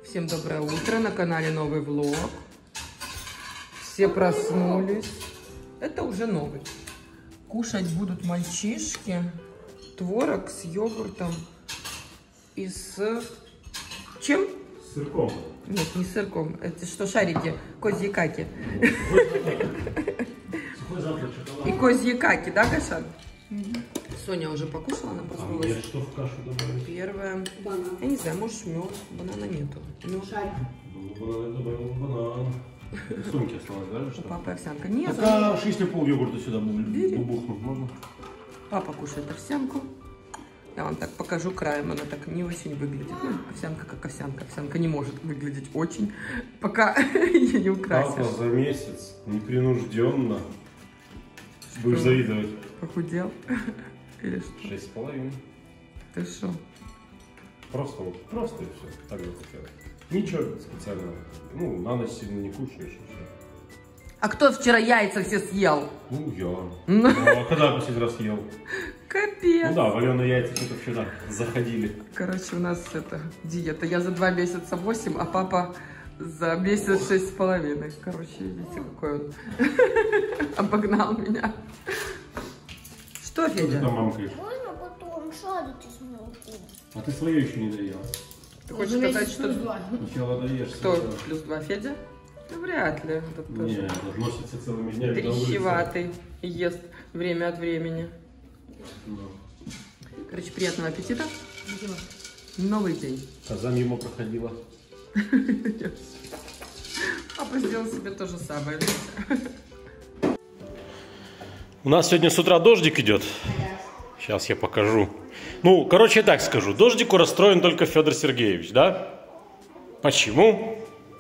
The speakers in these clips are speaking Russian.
Всем доброе утро, на канале новый влог. Все проснулись. Это уже новый. Кушать будут мальчишки творог с йогуртом и с... чем? С сырком. Нет, не с сырком. Это что, шарики? Козьи каки. И козьи каки, да, Гашан? Соня уже покушала, она проснулась. А что в кашу добавить? Первое. Банан. Я не знаю, может мед. Банана нету. Шарик. Банан добавил банан. В сумке осталось, да? У Что? папы овсянка. Нет, Так, а 6,5 йогурта сюда бубухнуть можно? папа кушает овсянку. Я вам так покажу краем, она так не очень выглядит. Ну, овсянка как овсянка. Овсянка не может выглядеть очень, пока ее не украсишь. Папа за месяц непринужденно. Будешь завидовать. Похудел? Или что? 6,5. Ты что? Просто вот, просто и все. Так же хотелось. Ничего специального. Ну, на ночь сильно не кушаешь. И все. А кто вчера яйца все съел? Ну, я. Ну, а когда я последний раз ел? Капец. Ну да, вареные яйца что-то вчера заходили. Короче, у нас это диета. Я за 2 месяца 8, а папа за месяц 6,5. Короче, видите, какой он обогнал меня. Что, Что ты Федя? там мамкаешь? Можно потом шарики с молоком? А ты свое еще не доела. Ты хочешь сказать, что... Сначала доешь. Кто? Плюс 2, Федя? Ну, вряд ли. Этот тоже Нет, относится целыми днями. дрищеватый и ест время от времени. Ну. Короче, приятного аппетита. Новый день. Казань мимо проходила. Папа сделал себе то же самое. У нас сегодня с утра дождик идет. Сейчас я покажу. Ну, короче, я так скажу. Дождику расстроен только Федор Сергеевич, да? Почему?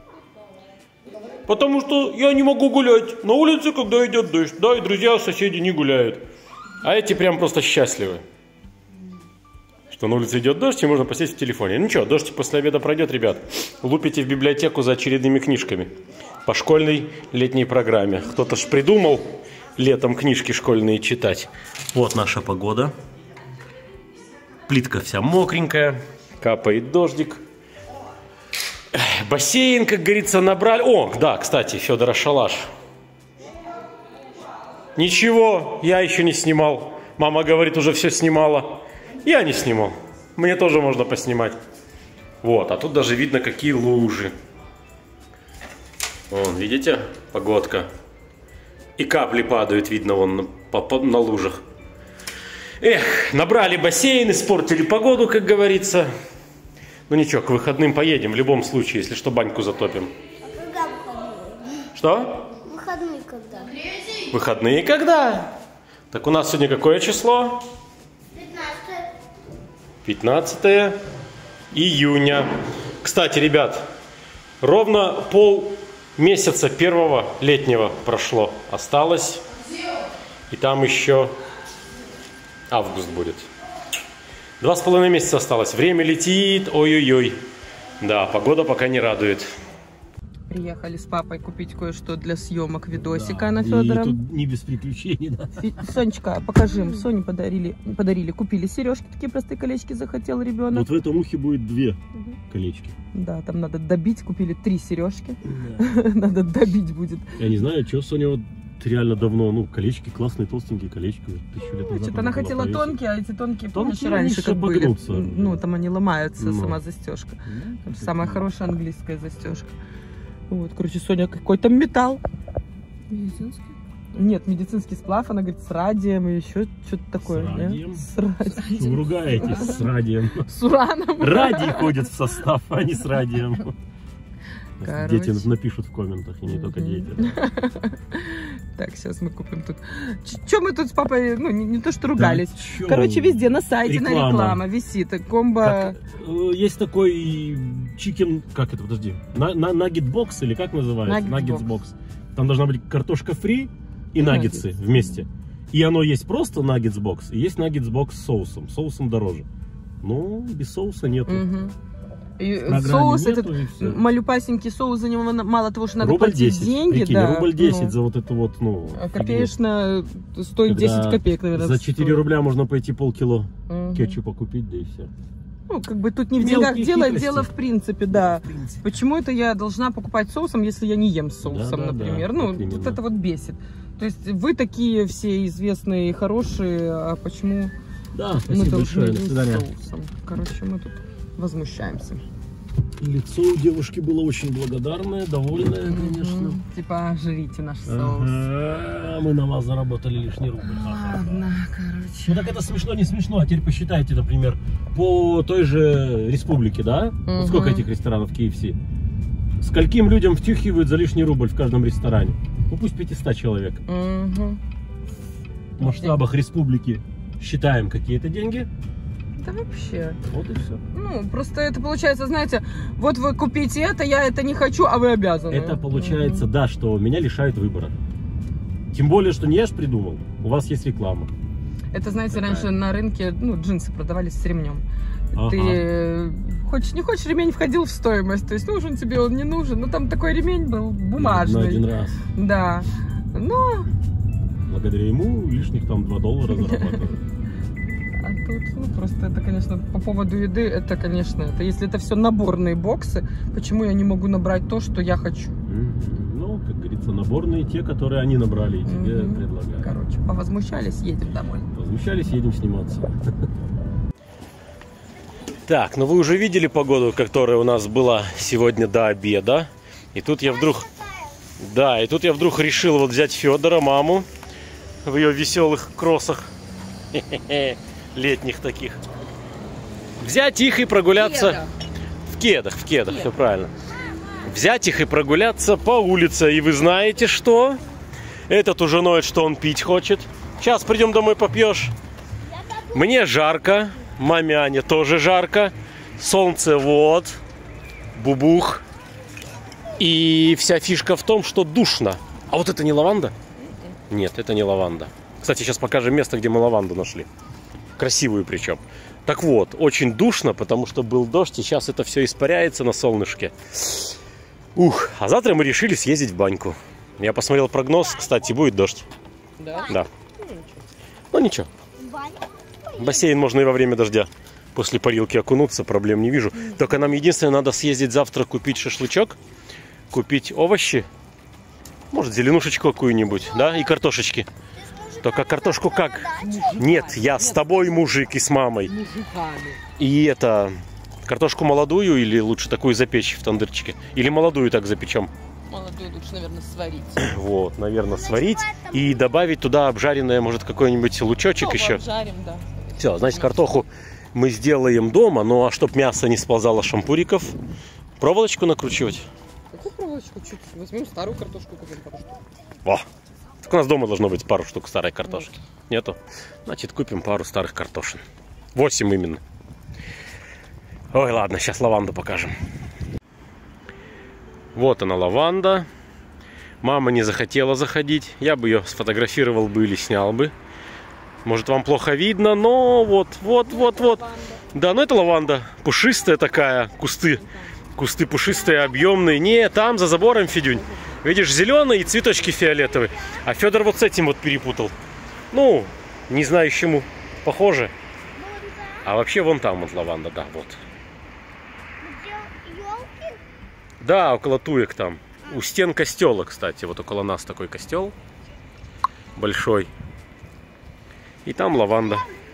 Потому что я не могу гулять на улице, когда идет дождь. Да, и друзья, соседи не гуляют. А эти прям просто счастливы. Что на улице идет дождь, и можно посидеть в телефоне. Ну ничего, дождь после обеда пройдет, ребят. Лупите в библиотеку за очередными книжками. По школьной летней программе. Кто-то ж придумал летом книжки школьные читать. Вот наша погода. Плитка вся мокренькая. Капает дождик. Бассейн, как говорится, набрали. О, да, кстати, Федора шалаш. Ничего, я еще не снимал. Мама говорит, уже все снимала. Я не снимал. Мне тоже можно поснимать. Вот, а тут даже видно, какие лужи. Вон, видите? Погодка. И капли падают, видно, вон на лужах. Эх, набрали бассейн, испортили погоду, как говорится. Ну ничего, к выходным поедем в любом случае, если что, баньку затопим. А когда выходные? Что? Выходные когда? Выходные когда? Так у нас сегодня какое число? 15 июня. Кстати, ребят, ровно полмесяца первого летнего прошло. Осталось. И там еще август будет. 2,5 месяца осталось. Время летит. Ой-ой-ой. Да, погода пока не радует. Приехали с папой купить кое-что для съемок видосика на Федора. Не без приключений, да. Сонечка, покажи им. Соне подарили, купили сережки, такие простые колечки захотел ребенок. Вот в этом ухе будет 2 колечки. Да, там надо добить, купили 3 сережки. Да. Надо добить будет. Я не знаю, что Соня вот реально давно, ну, колечки классные, толстенькие колечки. 1000 лет назад. Что-то она хотела повесить. тонкие, а эти тонкие, помнишь, Тонкие, раньше как были. обогнутся. Ну, там они ломаются, Ну. сама застежка. Самая хорошая английская застежка. Вот, короче, Соня какой-то металл. Медицинский? Нет, медицинский сплав, она говорит, с радием и еще что-то такое. С радием? Нет? С радием. Вы ругаетесь с радием. С ураном. Радий ходит в состав, а не с радием. Короче. Дети напишут в комментах, и не только дети. Так, сейчас мы купим тут. Че мы тут с папой, ну, не то что ругались. Да чё? Короче, везде на сайте на Реклама. реклама висит. Комбо. Есть такой чикен, как это, подожди, наггет-бокс или как называется? Наггетс-бокс. Наггетс-бокс. Там должна быть картошка фри и наггетсы наггетсы. вместе. И оно есть просто наггетс-бокс, и есть наггетс-бокс с соусом. Соусом дороже. Но без соуса нету. Угу. И программе соус нету, этот, и всё. малюпасенький соус, за него мало того, что надо Рубль платить 10, деньги, прикинь, да. рубль 10 ну, за вот это вот, ну, копеечно стоит когда 10 копеек, наверное. за 4 стоит. рубля можно пойти полкило Мгм. кетчупа купить, да и все. Ну, как бы тут не в деньгах Мелкие дело, хитрости. дело в принципе, да. В принципе. Почему это я должна покупать соусом, если я не ем с соусом, Да, например? да, Ну, вот именно. вот это вот бесит. То есть вы такие все известные и хорошие, а почему Да, мы спасибо должны большое. До есть свидания. соусом? Короче, мы тут возмущаемся. Лицо у девушки было очень благодарное, довольное, конечно. Типа, жрите наш соус. Ага, мы на вас заработали лишний рубль. Ха-ха-ха. Ладно, короче. Ну так это смешно, не смешно. А теперь посчитайте, например, по той же республике, да? Вот сколько этих ресторанов в KFC? Скольким людям втюхивают за лишний рубль в каждом ресторане? Ну пусть 500 человек. Угу. В масштабах республики считаем какие-то деньги. Да вообще. Вот и все. Ну, просто это получается, знаете, вот вы купите это, я это не хочу, а вы обязаны. Это получается, да, что меня лишают выбора. Тем более, что не я ж придумал. У вас есть реклама. Это, знаете, Такая. раньше на рынке, ну, джинсы продавались с ремнем. Ага. Ты хочешь, не хочешь, ремень входил в стоимость. То есть нужен тебе, он не нужен. Но там такой ремень был бумажный. На один раз. Да. Но Благодаря ему лишних там $2 зарабатывают. а тут, ну, просто это, конечно, по поводу еды, это, конечно, это если это все наборные боксы, почему я не могу набрать то, что я хочу? Ну, как говорится, наборные те, которые они набрали и тебе Мгм. предлагают. Короче, повозмущались, едем домой. Возмущались, едем сниматься. Так, ну вы уже видели погоду, которая у нас была сегодня до обеда. И тут я вдруг... Да, и тут я вдруг решил вот взять Федора, маму, в ее веселых кроссах. Летних таких. Взять их и прогуляться... В кедах, все правильно. Взять их и прогуляться по улице. И вы знаете что? Этот уже ноет, что он пить хочет. Сейчас придем домой, попьешь. Мне жарко. Маме Ане тоже жарко. Солнце вот. Бубух. И вся фишка в том, что душно. А вот это не лаванда? Нет, это не лаванда. Кстати, сейчас покажем место, где мы лаванду нашли. Красивую причем. Так вот, очень душно, потому что был дождь, и сейчас это все испаряется на солнышке. Ух, а завтра мы решили съездить в баньку. Я посмотрел прогноз, кстати, будет дождь. Да? Да. Ну ничего. В бассейн можно и во время дождя. После парилки окунуться, проблем не вижу. Только нам единственное, надо съездить завтра купить шашлычок, купить овощи. Может, зеленушечку какую-нибудь, да, и картошечки. Только картошку как? Нет, я с тобой, мужик, и с мамой. Мужиками. И это, картошку молодую или лучше такую запечь в тандырчике? Или молодую так запечем? Молодую лучше, наверное, сварить. Вот, наверное, сварить. И добавить туда обжаренное, может, какой-нибудь лучочек еще. Жарим, да. Все, значит, картоху мы сделаем дома. Ну, а чтоб мясо не сползало шампуриков, проволочку накручивать. Какую проволочку? Чуть возьмем старую картошку, купим пару штук. Во! Так у нас дома должно быть пару штук старой картошки. Нету? Значит, купим пару старых картошин. 8 именно. Ой, ладно, сейчас лаванду покажем. Вот она, лаванда. Мама не захотела заходить. Я бы ее сфотографировал бы или снял бы. Может, вам плохо видно, но вот. Да, ну это лаванда. Пушистая такая, кусты. Кусты пушистые, объемные. Не, там за забором, Федюнь. Видишь, зеленый и цветочки фиолетовые. А Федор вот с этим вот перепутал. Ну, не знаю, чему похоже. А вообще вон там вот лаванда, да, вот. Елки? Да, около туек там. У стен костела, кстати. Вот около нас такой костел. Большой. И там лаванда.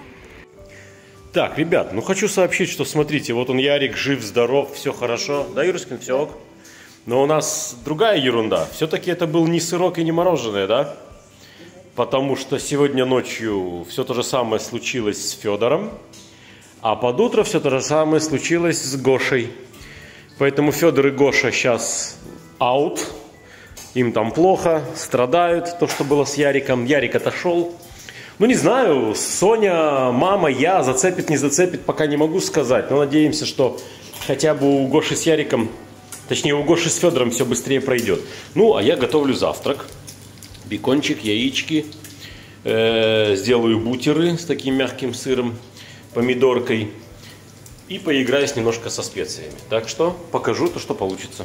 Так, ребят, ну хочу сообщить, что смотрите, вот он, Ярик, жив, здоров, все хорошо. Да, Юрочкин, все ок. Но у нас другая ерунда. Все-таки это был не сырок и не мороженое, да? Потому что сегодня ночью все то же самое случилось с Федором. А под утро все то же самое случилось с Гошей. Поэтому Федор и Гоша сейчас аут. Им там плохо, страдают. То, что было с Яриком. Ярик отошел. Ну, не знаю, Соня, мама, я, зацепит, не зацепит, пока не могу сказать. Но надеемся, что хотя бы у Гоши с Яриком, точнее, у Гоши с Федором все быстрее пройдет. Ну, а я готовлю завтрак. Бекончик, яички. Сделаю бутеры с таким мягким сыром, помидоркой. И поиграюсь немножко со специями. Так что покажу то, что получится.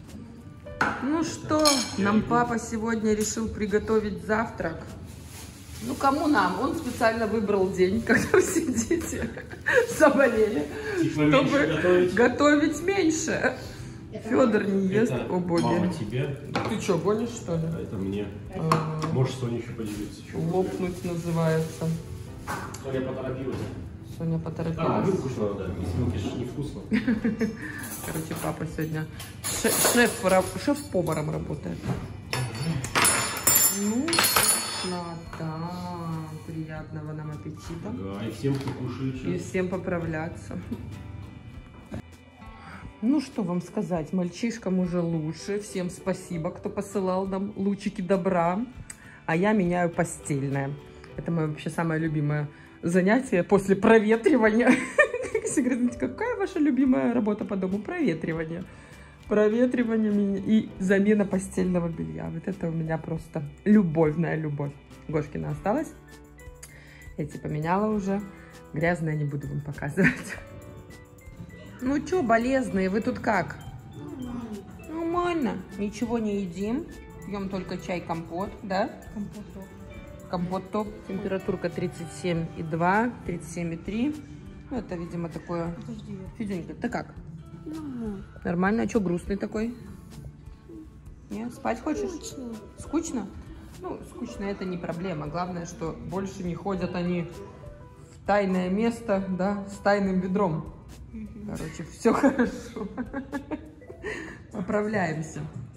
Ну что, нам папа сегодня решил приготовить завтрак. Ну, кому нам? Он специально выбрал день, когда все дети заболели, чтобы готовить меньше. Федор не ест, о боги. Мама тебе. Ты что, гонишь, что ли? А это мне. Можешь Соня еще поделиться. Лопнуть называется. Соня поторопилась. Соня А, поторопилась. вилку же надо. Без вилки же невкусно. Короче, папа сегодня шеф-поваром работает. Ну, да. Приятного нам аппетита. Да, и всем, кто кушает. И всем поправляться. Ну, что вам сказать, мальчишкам уже лучше. Всем спасибо, кто посылал нам лучики добра. А я меняю постельное. Это мое вообще самое любимое занятие после проветривания. Все говорят, какая ваша любимая работа по дому? Проветривание. Проветривание и замена постельного белья. Вот это у меня просто любовная любовь. Гошкина осталась. Эти поменяла уже. Грязные не буду вам показывать. Ну чё, болезные, вы тут как? Нормально. Ничего не едим. Пьем только чай, компот, да? Компот топ. Температурка 37,2, 37,3. Ну, это, видимо, такое... Феденька, ты как? Нормально. А чё грустный такой? Не, спать хочешь? Скучно? Ну, скучно это не проблема. Главное, что больше не ходят они в тайное место, да, с тайным ведром. Короче, все хорошо. Поправляемся.